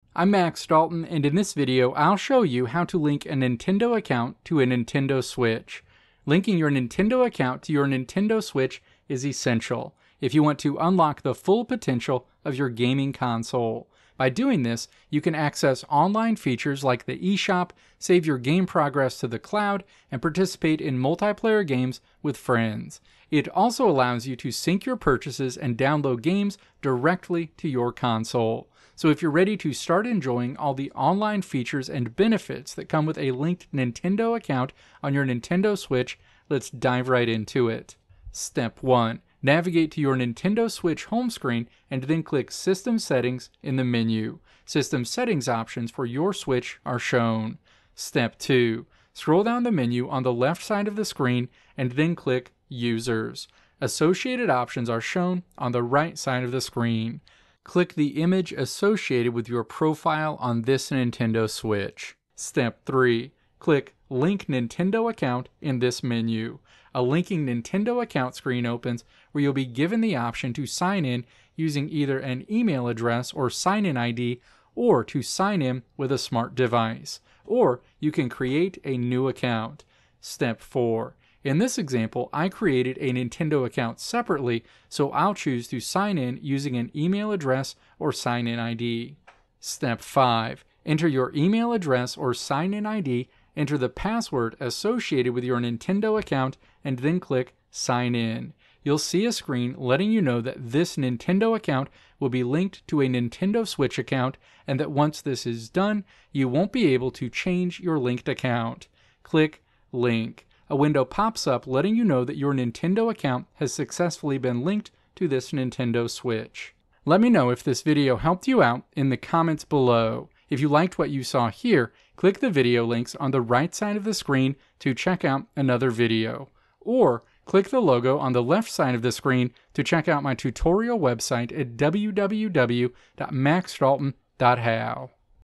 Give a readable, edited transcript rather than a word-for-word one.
I'm Max Dalton, and in this video I'll show you how to link a Nintendo account to a Nintendo Switch. Linking your Nintendo account to your Nintendo Switch is essential if you want to unlock the full potential of your gaming console. By doing this, you can access online features like the eShop, save your game progress to the cloud, and participate in multiplayer games with friends. It also allows you to sync your purchases and download games directly to your console. So if you're ready to start enjoying all the online features and benefits that come with a linked Nintendo account on your Nintendo Switch, let's dive right into it. Step 1. Navigate to your Nintendo Switch home screen and then click System Settings in the menu. System Settings options for your Switch are shown. Step 2. Scroll down the menu on the left side of the screen and then click Users. Associated options are shown on the right side of the screen. Click the image associated with your profile on this Nintendo Switch. Step 3. Click Link Nintendo Account in this menu. A Linking Nintendo Account screen opens where you'll be given the option to sign in using either an email address or sign-in ID, or to sign in with a smart device. Or you can create a new account. Step 4. In this example, I created a Nintendo account separately, so I'll choose to sign in using an email address or sign-in ID. Step 5. Enter your email address or sign-in ID, enter the password associated with your Nintendo account, and then click Sign In. You'll see a screen letting you know that this Nintendo account will be linked to a Nintendo Switch account, and that once this is done, you won't be able to change your linked account. Click Link. A window pops up letting you know that your Nintendo account has successfully been linked to this Nintendo Switch. Let me know if this video helped you out in the comments below. If you liked what you saw here, click the video links on the right side of the screen to check out another video. Or click the logo on the left side of the screen to check out my tutorial website at www.maxdalton.how.